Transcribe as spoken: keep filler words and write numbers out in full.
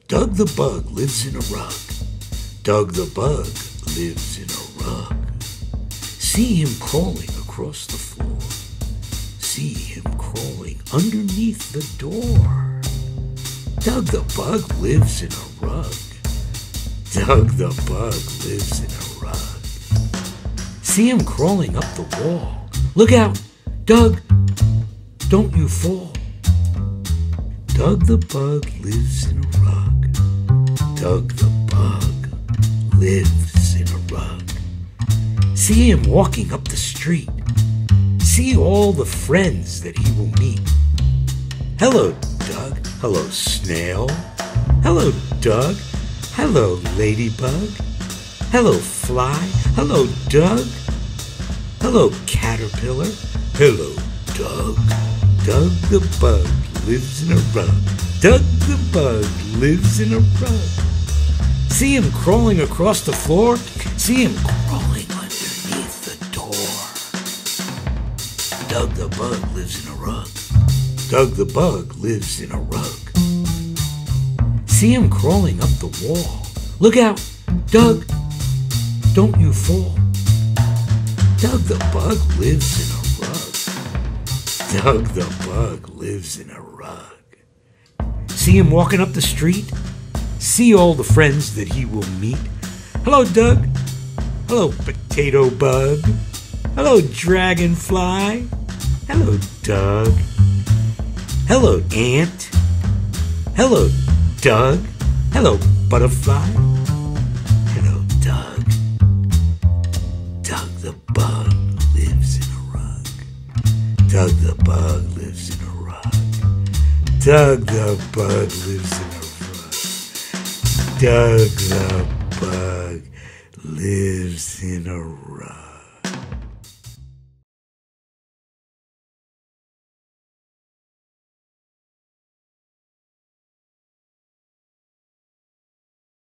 Doug the bug lives in a rug. Doug the bug lives in a rug. See him crawling across the floor. See him crawling underneath the door. Doug the bug lives in a rug. Doug the bug lives in a rug. See him crawling up the wall. Look out, Doug, don't you fall. Doug the bug lives in a rug. Doug the bug lives in a rug. See him walking up the street. See all the friends that he will meet. Hello, Doug. Hello, Snail. Hello, Doug. Hello, Ladybug. Hello, Fly. Hello, Doug. Hello, Caterpillar. Hello, Doug. Doug the bug lives in a rug. Doug the bug lives in a rug. See him crawling across the floor. See him crawling underneath the door. Doug the bug lives in a rug. Doug the bug lives in a rug. See him crawling up the wall. Look out, Doug, don't you fall. Doug the bug lives in a rug. Doug the bug lives in a rug. See him walking up the street. See all the friends that he will meet. Hello, Doug. Hello, Potato Bug. Hello, Dragonfly. Hello, Doug. Hello, Ant. Hello, Doug. Hello, Butterfly. Hello, Doug. Doug the bug lives in a rug. Doug the bug lives in a rug. Doug the bug lives in a rug. Doug the bug lives in a rug.